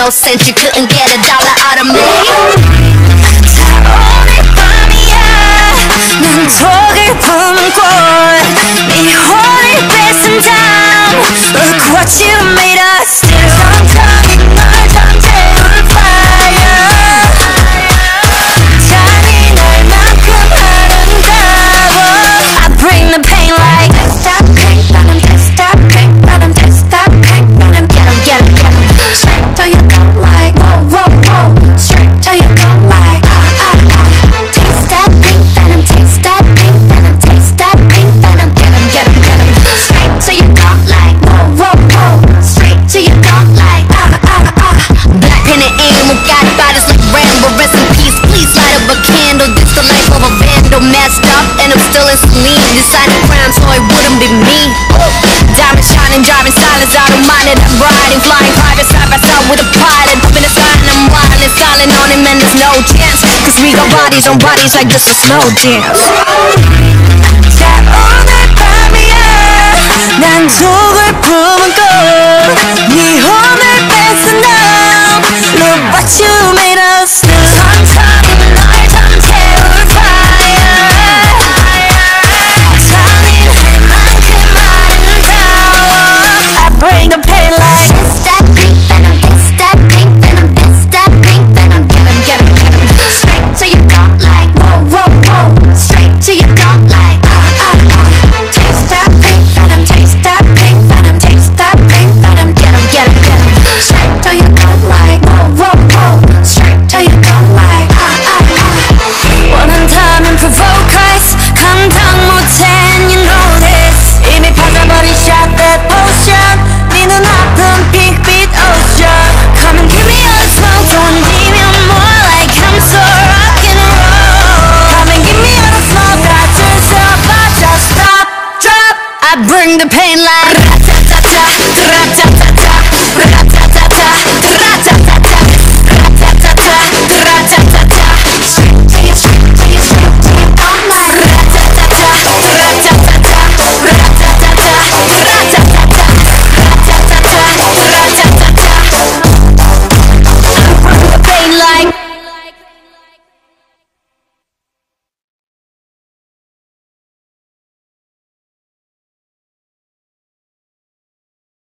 no sense. You couldn't get $1 out of me. 오늘 밤이야 난 독을 품은 꽃네 혼을 뺏은 다음 Look what you made us do. 천천히 널 던져올 fire. 잔인할 만큼 아름다워. I bring the pain like Stop pain, let him test, stop pain, let him test, stop pain, let him get him, get him, get him. Straight till you go like whoa, whoa, whoa. Straight till you go like Taste that pink venom, taste that pink venom, taste that pink venom, get him, get him, get him. Straight till you go like whoa, whoa, whoa. Straight till you go like Black pen and ink, got bodies like Rambo. Rest in peace, please light up a candle. This the life of a vandal, messed up and I'm still in saline. Decided crime so it wouldn't be me. Diamond shining, driving silence, I don't mind it. I'm riding, flying private side by side with a pilot. Up in the sky and I'm wildin', styling on him and there's no chance. Cause we got bodies on bodies like this a slow dance. 자 오늘 밤이야 난 독을 품은 꽃네 혼을 뺏은 다음 Look what you made us do. 천천히 널 던져올 fire. 잔인할 만큼 아름다워. I bring the pain like It's that pink venom, it's that pink venom, it's that pink venom. Get him, get him, get him. Straight till you go like whoa, whoa, whoa. Straight till you go like Taste that pink venom, taste that pink venom, taste that pink venom, get him, get him, get him. Straight till you go like whoa, whoa, whoa. Straight till you go like 원한다면 provoke us. 감당 못해 and you know this. 이미 받아버린 shot that potion. 네 눈앞은 핑크빛 ocean. Come and give me all the smoke. 던지면 more like I'm so rock and roll. Come and give me all the smoke. 다 줄서 빠져 stop, drop. I bring the pain like